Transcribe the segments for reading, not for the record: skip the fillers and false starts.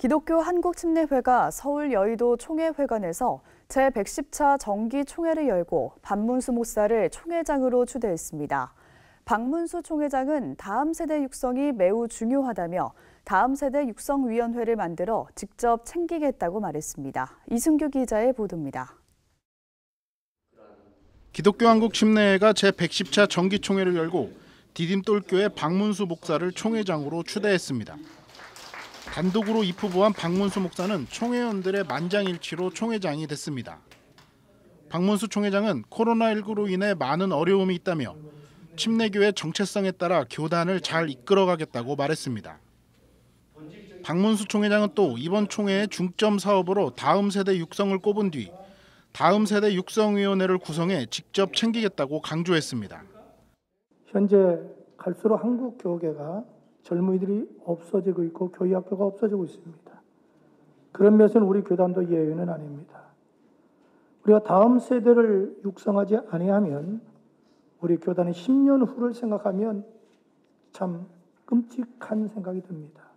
기독교 한국침례회가 서울 여의도 총회회관에서 제110차 정기 총회를 열고 박문수 목사를 총회장으로 추대했습니다. 박문수 총회장은 다음 세대 육성이 매우 중요하다며 다음 세대 육성위원회를 만들어 직접 챙기겠다고 말했습니다. 이승규 기자의 보도입니다. 기독교 한국침례회가 제110차 정기총회를 열고 디딤돌교회 박문수 목사를 총회장으로 추대했습니다. 단독으로 입후보한 박문수 목사는 총회원들의 만장일치로 총회장이 됐습니다. 박문수 총회장은 코로나19로 인해 많은 어려움이 있다며 침례교회 정체성에 따라 교단을 잘 이끌어가겠다고 말했습니다. 박문수 총회장은 또 이번 총회의 중점 사업으로 다음 세대 육성을 꼽은 뒤 다음 세대 육성위원회를 구성해 직접 챙기겠다고 강조했습니다. 현재 갈수록 한국 교계가 젊은이들이 없어지고 있고 교회학교가 없어지고 있습니다. 그런 면에서는 우리 교단도 예외는 아닙니다. 우리가 다음 세대를 육성하지 아니하면 우리 교단의 10년 후를 생각하면 참 끔찍한 생각이 듭니다.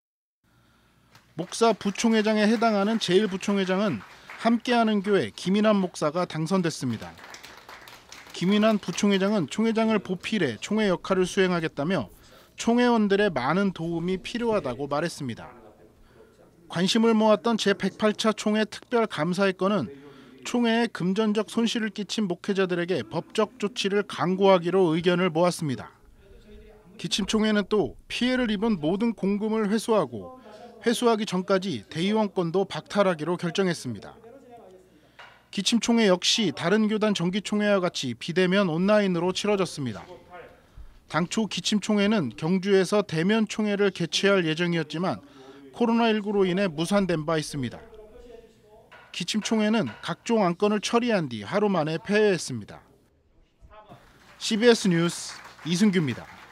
목사 부총회장에 해당하는 제1부총회장은 함께하는 교회 김인환 목사가 당선됐습니다. 김인환 부총회장은 총회장을 보필해 총회 역할을 수행하겠다며 총회원들의 많은 도움이 필요하다고 말했습니다. 관심을 모았던 제108차 총회 특별 감사의 건은 총회에 금전적 손실을 끼친 목회자들에게 법적 조치를 강구하기로 의견을 모았습니다. 기침총회는 또 피해를 입은 모든 공금을 회수하고 회수하기 전까지 대의원권도 박탈하기로 결정했습니다. 기침총회 역시 다른 교단 정기총회와 같이 비대면 온라인으로 치러졌습니다. 당초 기침총회는 경주에서 대면 총회를 개최할 예정이었지만 코로나19로 인해 무산된 바 있습니다. 기침총회는 각종 안건을 처리한 뒤 하루 만에 폐회했습니다. CBS 뉴스 이승규입니다.